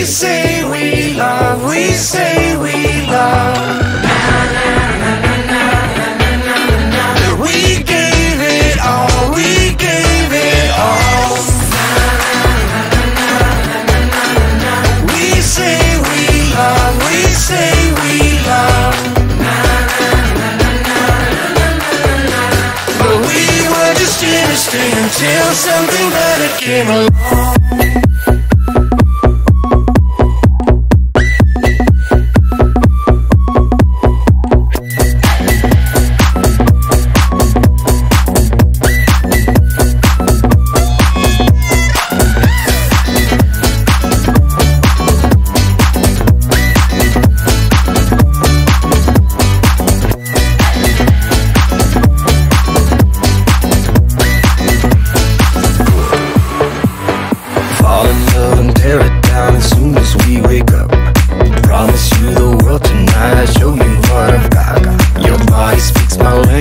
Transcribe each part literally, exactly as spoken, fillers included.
say we love, we say we love. We gave it all, we gave it all. We say we love, we say we love. But we were just innocent until something better came along.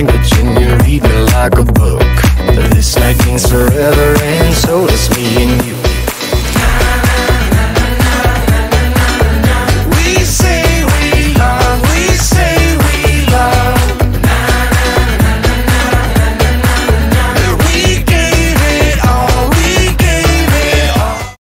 Forever, and so does me and you.